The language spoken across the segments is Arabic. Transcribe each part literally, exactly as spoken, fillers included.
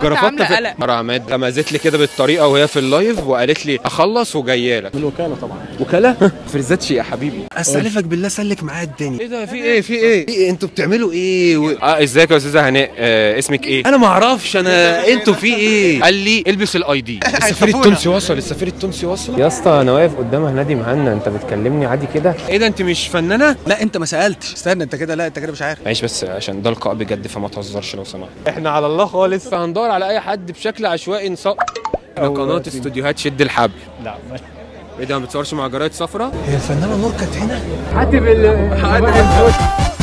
والجرافطه مره عماد غمزت لي كده بالطريقه وهي في اللايف وقالت لي اخلص وجايه لك من الوكاله طبعا. وكاله فريزاتش يا حبيبي استلفك بالله سلك معايا الدنيا. ايه ده في ايه في ايه, في إيه؟ انتوا بتعملوا ايه و... اه ازيك يا استاذه هناء آه اسمك ايه؟ انا ما اعرفش انا انتوا في ايه؟ قال لي البس الاي دي. السفير التونسي وصل السفير التونسي وصل يا اسطى. انا واقف قدام هنادي مهنا انت بتكلمني عادي كده؟ ايه ده انت مش فنانه؟ لا انت ما سالتش. استنى انت كده، لا انت كده مش عارف. معلش بس عشان ده لقاء بجد فما تهزرش لو سمحت. احنا على الله خالص فهندور على اي حد بشكل عشوائي نصور. قناه استوديوهات شد الحبل. لا ايه ده ما بتصورش مع جرايد صفراء؟ هي الفنانه نور كانت هنا. حاتب ال حاتب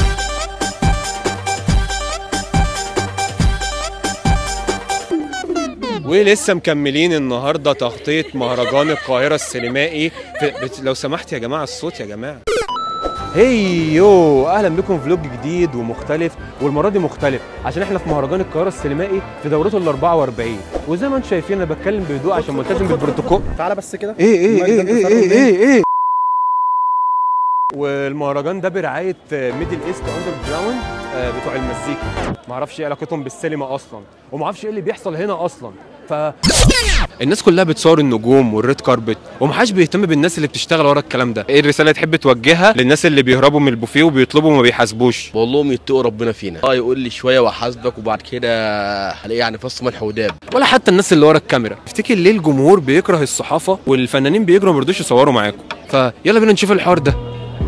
ولسه مكملين النهارده تغطيه مهرجان القاهره السينمائي في... بت... لو سمحت يا جماعه الصوت يا جماعه. هيو اهلا بكم فلوج جديد ومختلف، والمره دي مختلف عشان احنا في مهرجان القاهره السينمائي في دورته ال أربعة وأربعين، وزي ما انتم شايفين انا بتكلم بهدوء عشان ملتزم بالبروتوكول. تعالى بس كده. ايه ايه ايه ايه ايه ايه ايه والمهرجان ده برعايه ميدل ايست اندر جراوند بتوع المزيكا. ما اعرفش ايه علاقتهم بالسينما اصلا، وما اعرفش ايه اللي بيحصل هنا اصلا. ف الناس كلها بتصور النجوم والريد كاربت ومحدش بيهتم بالناس اللي بتشتغل ورا الكلام ده. ايه الرساله تحب توجهها للناس اللي بيهربوا من البوفيه وبيطلبوا وما بيحاسبوش؟ بقول لهم يتقوا ربنا فينا. اه يقول لي شويه واحاسبك وبعد كده هلاقي يعني فص ملح وداب. ولا حتى الناس اللي ورا الكاميرا. افتكر ليه الجمهور بيكره الصحافه والفنانين بيجروا ما يرضوش يصوروا معاكم؟ فيلا بينا نشوف الحوار ده.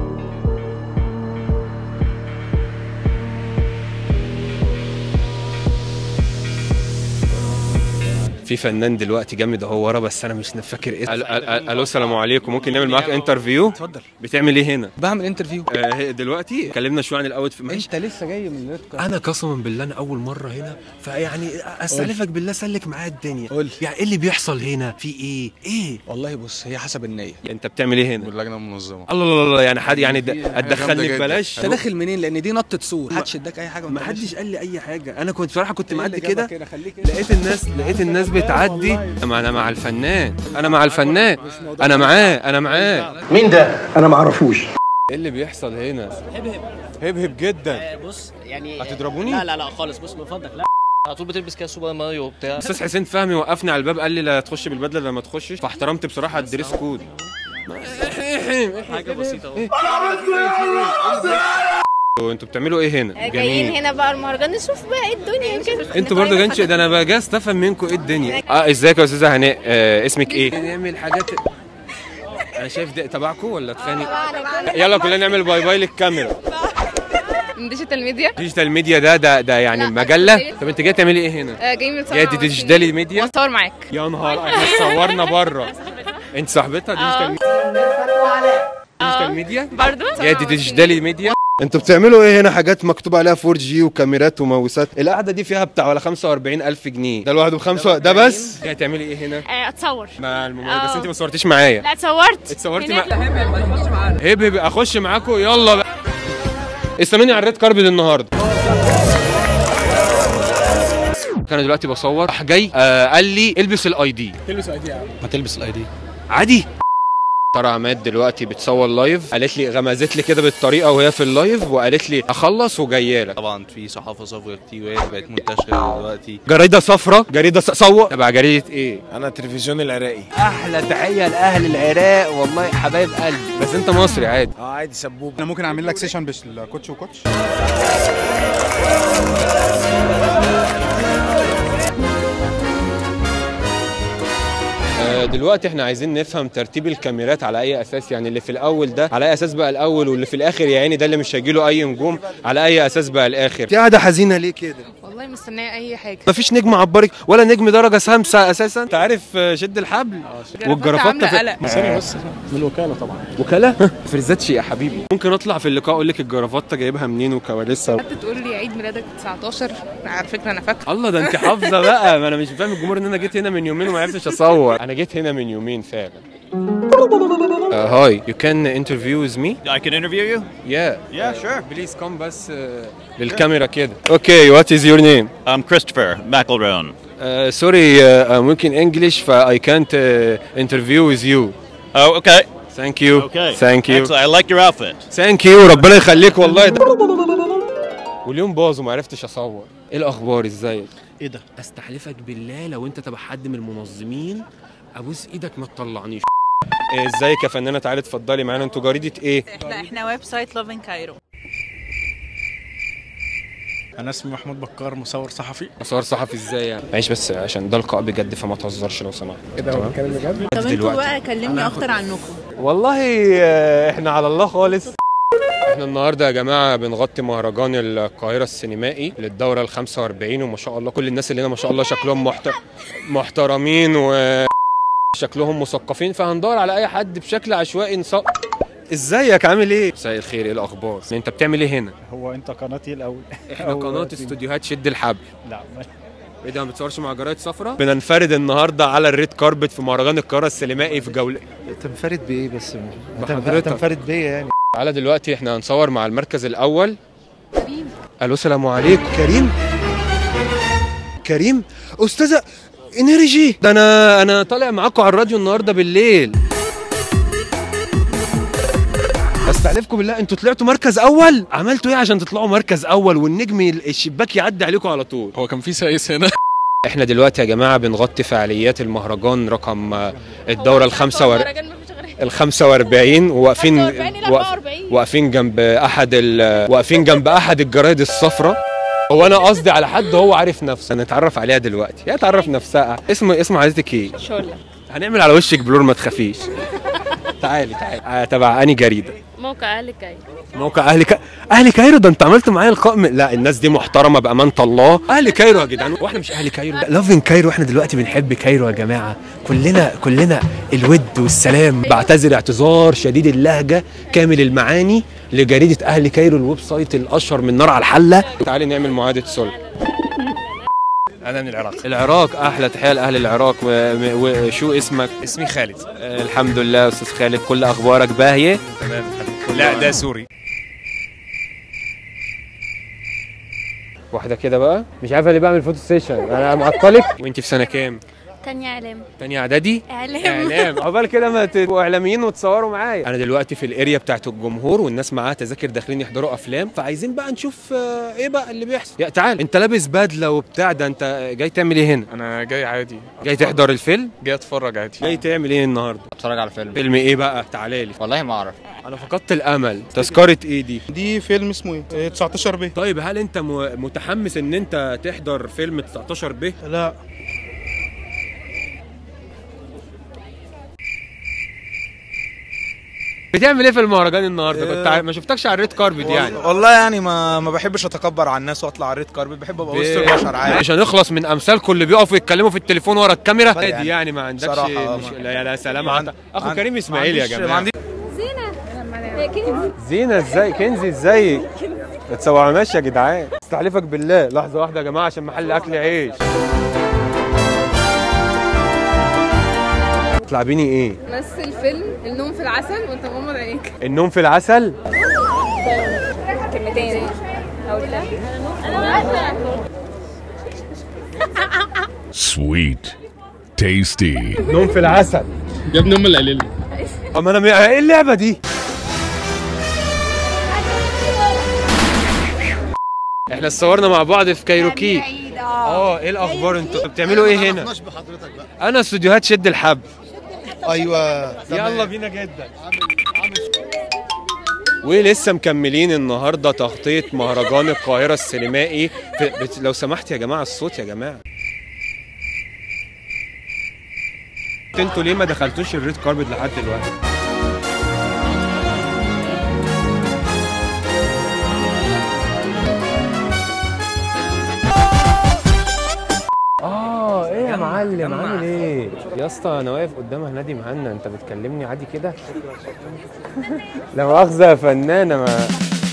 في فنان دلوقتي جامد اهو ورا بس انا مش فاكر ايه. الو السلام عليكم، ممكن نعمل معاك انترفيو؟ اتفضل. بتعمل ايه هنا؟ بعمل انترفيو. آه دلوقتي اتكلمنا شويه عن الاوت في انت لسه جاي من الريد كاربت. انا قسما بالله انا اول مره هنا، فيعني استلفك بالله سلك معايا الدنيا. قول يعني ايه اللي بيحصل هنا؟ في ايه؟ ايه؟ والله بص هي حسب النيه. انت بتعمل ايه هنا؟ باللجنه المنظمه. الله الله الله يعني حد يعني هتدخلني ببلاش؟ انت داخل منين؟ لان دي نطه سور. محدش اداك اي حاجه. ما حدش قال لي اي حاجه. انا كنت بصراحه كنت معدي كده لقيت الناس لقيت الناس بتعدي. انا مع الفنان انا مع الفنان انا معاه انا معاه. مين ده؟ انا ما اعرفوش. ايه اللي بيحصل هنا؟ هبهب هبهب جدا. بص يعني هتضربوني؟ لا لا لا خالص. بص من فضلك لا على طول بتلبس كده سوبر ماريو وبتاع. استاذ حسين فهمي وقفني على الباب قال لي لا تخش بالبدله لا ما تخشش، فاحترمت بصراحه الدريس كود. حاجه بسيطه اهو. وانتوا بتعملوا ايه هنا؟ جايين هنا بقى المهرجان نشوف بقى ايه الدنيا كده. انتوا برضه جايين ده انا بقى استفهم منكم ايه الدنيا. اه ازيك يا استاذه هناء آه اسمك ايه؟ نعمل حاجات انا شايف ده تبعكم ولا اتخانق؟ يلا كلنا نعمل باي باي للكاميرا. ديجيتال ميديا. ديجيتال ميديا ده ده ده يعني مجله. طب انت جايه تعملي ايه هنا؟ جايين نتصور. جايه ديجيتال ميديا؟ اصور معاك. يا نهار احنا اتصورنا بره. انت صاحبتها ديجيتال ديجيتال ميديا؟ برضه جايه ديجيتال ميديا. انتوا بتعملوا ايه هنا؟ حاجات مكتوب عليها فور جي وكاميرات وماوسات. القعده دي فيها بتاع ولا خمسة وأربعين ألف جنيه. ده لوحده بخمسة. ده بس جايه تعملي ايه هنا؟ اتصور مع الممثل. بس انت ما صورتيش معايا. لا اتصورت. اتصورتي مع هب هب اخش معاكم يلا بقى. استنوني على الريد كاربت النهارده. انا دلوقتي بصور راح جاي آه قال لي البس الاي دي. تلبس الاي دي. ما تلبس الاي دي عادي. ترى عماد دلوقتي بتصور لايف، قالت لي غمزت لي كده بالطريقه وهي في اللايف وقالت لي اخلص وجايه لك. طبعا في صحافه صفراء كتير وهي بقت منتشره دلوقتي. جريده صفراء جريده صور تبع جريده ايه؟ انا التلفزيون العراقي. احلى تحيه لاهل العراق والله حبايب قلبي. بس انت مصري عادي. اه عادي سبوب. انا ممكن اعمل لك سيشن بالكوتش وكوتش. دلوقتي احنا عايزين نفهم ترتيب الكاميرات على اي اساس، يعني اللي في الاول ده على اي اساس بقى الاول، واللي في الاخر يا عيني ده اللي مش هيجيله اي نجوم على اي اساس بقى الاخر. انت قاعده حزينه ليه كده؟ والله مستنيه اي حاجه. مفيش نجم عبرك ولا نجم درجه خمسه اساسا. انت عارف شد الحبل والجرافطه في... ثانيه بس. من الوكاله طبعا. وكاله فريزاتش يا حبيبي. ممكن اطلع في اللقاء اقول لك الجرافطه جايبها منين وكواليسها. انت تقول لي عيد ميلادك تسعتاشر على فكره انا فاكره. الله ده انت حافظه بقى. ما انا مش فاهم الجمهور ان انا جيت هنا من يومين وما عرفتش اصور. انا جيت هنا من يومين فعلا. هاي يو كان انترفيو with me. I can interview you. Yeah. Yeah, sure. Please come بس uh, للكاميرا كده. Okay, what is your name? I'm Christopher McElroon. Uh, sorry, uh, I'm working English, ف I can't uh, interview with you. Oh, okay. Thank you. Okay. Thank you. Excellent. I like your outfit. Thank you. ربنا يخليك والله. واليوم باظ وما عرفتش اصور. ايه الاخبار؟ ازيك؟ ايه ده؟ استحلفك بالله لو انت تبع حد من المنظمين ابوس ايدك ما تطلعنيش. إيه ازيك يا فنانه؟ تعالي اتفضلي معانا. انتوا جريده ايه؟ احنا احنا ويب سايت لوفين كايرو. انا اسمي محمود بكار، مصور صحفي. مصور صحفي ازاي يعني؟ معلش بس عشان ده لقاء بجد فما تهزرش لو سمحت. ايه ده؟ هو بيتكلم بجد؟ طب انتوا بقى كلمني اكتر عنكم. والله آه، احنا على الله خالص. احنا النهارده يا جماعه بنغطي مهرجان القاهره السينمائي للدوره ال خمسة وأربعين، وما شاء الله كل الناس اللي هنا ما شاء الله شكلهم محتر... محترمين وشكلهم مثقفين، فهندور على اي حد بشكل عشوائي نص... ازيك عامل ايه؟ مساء الخير، ايه الاخبار؟ انت بتعمل ايه هنا؟ هو انت قناتي الاول؟ احنا قناه استوديوهات شد الحبل. لا ايه ده ما بتصورش مع جرايد صفرا؟ بننفرد النهارده على الريد كاربت في مهرجان القاهره السينمائي في جوله. تنفرد بايه بس؟ بحضرتك. تنفرد بيا يعني؟ تعالى دلوقتي احنا هنصور مع المركز الاول. كريم. الو السلام عليكم. كريم؟ كريم؟ استاذه انرجي، ده انا انا طالع معاكم على الراديو النهارده بالليل. استحلفكم بالله انتوا طلعتوا مركز اول؟ عملتوا ايه عشان تطلعوا مركز اول والنجم الشباك يعدي عليكم على طول؟ هو كان في سايس هنا. احنا دلوقتي يا جماعه بنغطي فعاليات المهرجان رقم الدوره الخمسة ور... ال خمسة وأربعين، وواقفين واقفين جنب احد ال... واقفين جنب احد الجرايد الصفراء. هو انا قصدي على حد هو عارف نفسه، هنتعرف عليها دلوقتي. هي تعرف نفسها. اسم اسم حضرتك ايه؟ شوله. هنعمل على وشك بلور ما تخافيش. تعالي تعالي. آه تبع اني جريده؟ موقع اهل كايرو. موقع اهل كايرو. اهل كايرو ده انت عملت معايا لقاء م... لا الناس دي محترمه بامانه الله. اهل كايرو يا جدعان، واحنا مش اهل كايرو؟ لافين كايرو. احنا دلوقتي بنحب كايرو يا جماعه، كلنا كلنا الود والسلام. بعتذر اعتذار شديد اللهجه كامل المعاني لجريده اهل كايرو، الويب سايت الاشهر من نار على الحله. تعالي نعمل معاهده صلح. انا من العراق. العراق، احلى تحيه لاهل العراق. وشو اسمك؟ اسمي خالد. آه الحمد لله استاذ خالد، كل اخبارك باهيه؟ تمام الحمد. لا ده سوري. واحده كده بقى مش عارفه اللي بعمل فوتو سيشن، انا معطلك. وانت في سنه كام؟ تانية اعلام. تانية اعدادي؟ اعلام. اعلام. عقبال كده ما تبقوا اعلاميين وتصوروا معايا. انا دلوقتي في الاريا بتاعت الجمهور والناس معاها تذاكر داخلين يحضروا افلام، فعايزين بقى نشوف آه ايه بقى اللي بيحصل. يا تعال انت لابس بدله وبتاع، ده انت جاي تعمل ايه هنا؟ انا جاي عادي. جاي تحضر الفيلم؟ جاي اتفرج عادي. جاي تعمل ايه النهارده؟ اتفرج على فيلم. فيلم ايه بقى؟ تعالى لي. والله ما اعرف. انا فقدت الامل. تذكره ايه دي؟ دي فيلم اسمه ايه؟ تسعتاشر ب. طيب هل انت م- متحمس ان انت تحضر فيلم تسعتاشر ب؟ لا. بتعمل ايه في المهرجان النهارده؟ كنت ع- ما شفتكش على الريد كاربت يعني. والله يعني ما ما بحبش اتكبر على الناس واطلع على الريد كاربت، بحب ابقى وسط البشر عادي. مش هنخلص من امثالكم اللي بيقفوا يتكلموا في التليفون ورا الكاميرا عادي يعني يعني ما عندكش صراحة مش... ما- لا لا سلام ما عند... عند- اخو عند- كريم ما اسماعيل يا عنديش- جماعه. ما عنديش- زينة. زينه ازاي؟ كنزي ازيك؟ ما تصورناش يا جدعان. استحلفك بالله لحظه واحده يا جماعه عشان محل اكل عيش. تطلع بيني ايه؟ مثل فيلم النوم في العسل وانت مغمض عينيك. النوم في العسل؟ كلمتين. Sweet, tasty. نوم في العسل يا ابني هم اللي قايلين لي. اما انا م... ايه اللعبه دي؟ احنا اتصورنا مع بعض في كايروكي. اه ايه الاخبار؟ انتوا بتعملوا ايه هنا؟ انا استوديوهات شد الحبل. ايوه يلا بينا جدا. ولسه مكملين النهارده تغطيه مهرجان القاهره السينمائي. في... بت... لو سمحت يا جماعه الصوت يا جماعه. انتوا ليه ما دخلتوش الريد كاربت لحد دلوقتي؟ اه ايه يا معلم عامل ايه؟ يا اسطى انا واقف قدام هنادي مهنا، انت بتكلمني عادي كده؟ لا مؤاخذة يا فنانة. ما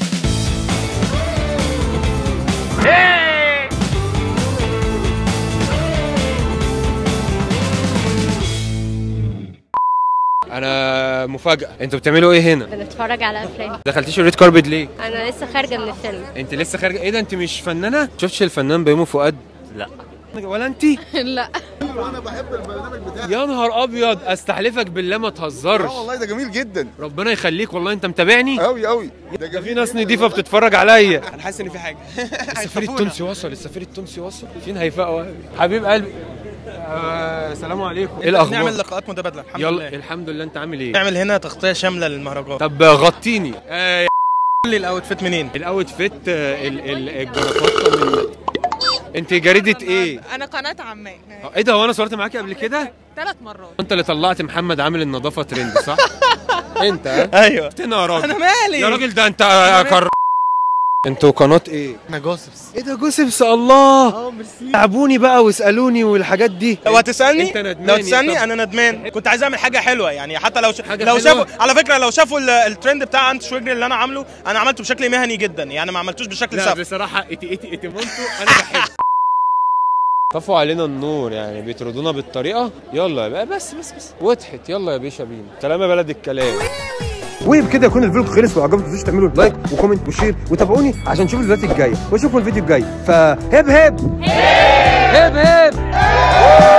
انا مفاجأة، انتوا بتعملوا ايه هنا؟ بنتفرج على افلام. دخلتيش الريد كاربت ليه؟ انا لسه خارجة من الفيلم. انت لسه خارجة؟ ايه ده انت مش فنانة؟ شفتش الفنان بيومي فؤاد؟ لا. ولا انت؟ لا. يا نهار ابيض، استحلفك بالله ما تهزرش. اه والله ده جميل جدا. ربنا يخليك والله، انت متابعني قوي قوي. ده في ناس نضيفه بتتفرج عليا. انا حاسس ان في حاجه. السفير التونسي وصل، السفير التونسي وصل. فين هيفاء حبيب قلبي؟ آه، السلام عليكم. ايه الاخبار؟ نعمل لقاءات متبادله الحمد يلا لله. الحمد لله. انت عامل ايه؟ نعمل هنا تغطيه شامله للمهرجان. طب غطيني. آه، قول لي الاوتفيت منين؟ الاوتفيت ال- ال- الجرافطه من. انت جريده ايه؟ انا قناه عمان. ايه ده، هو انا صورت معاكي قبل كده؟ ثلاث مرات. انت اللي طلعت محمد عامل النظافه ترند صح؟ انت ها؟ ايوه افتنا يا راجل. انا مالي يا راجل، ده انت كر... انتوا قناه ايه؟ احنا جوسبس. ايه ده جوسبس؟ الله. اه ميرسي. تعبوني بقى واسالوني والحاجات دي. لو هتسالني انت ندمان. لو تسالني انا ندمان. كنت عايز اعمل حاجه حلوه يعني، حتى لو ش... حاجة لو حلوة؟ شافوا على فكره لو شافوا ال- الترند بتاع انت شويجري اللي انا عامله، انا عملته بشكل مهني جدا يعني، ما عملتوش بشكل لا سافر. بصراحه اتي اتي اتي مونتو انا بحب. طفوا علينا النور يعني، بيطردونا بالطريقه. يلا يا بقى، بس بس بس وضحت. يلا يا باشا بينا. سلام يا بلد الكلام. وبكده يكون الفيديو خلص. لو عجبكم ما تنسوش تعملوا لايك وكومنت وشير وتابعوني عشان تشوفوا الفيديوهات الجايه، واشوفكم الفيديو الجاي. فهب هب هب هب.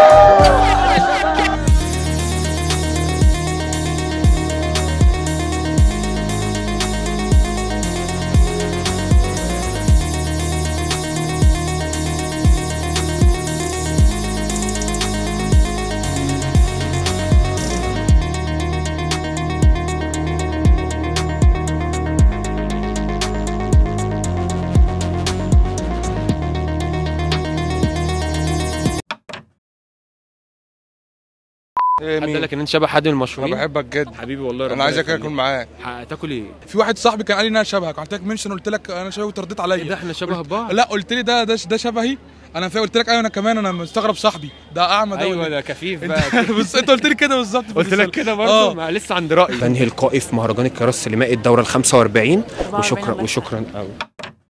حد قال لك ان انت شبه حد من المشهورين؟ انا بحبك جدا حبيبي والله. انا عايزك اكل معاك. هتاكل ايه؟ في واحد صاحبي كان قال لي ان انا شبهك، عملت لك منشن قلت لك انا شبهه وترديت عليا. ده احنا شبه بعض؟ لا قلت لي ده ده ده شبهي. انا فاهم قلت لك ايوه انا كمان انا مستغرب صاحبي ده اعمى ده. ايوه ده كفيف بقى. بس انت قلت لي كده بالظبط. قلت لك كده برضه. ما لسه عند رايي. تنهي القائي في مهرجان القاهره السينمائي الدوره ال خمسة وأربعين. وشكرا وشكرا قوي.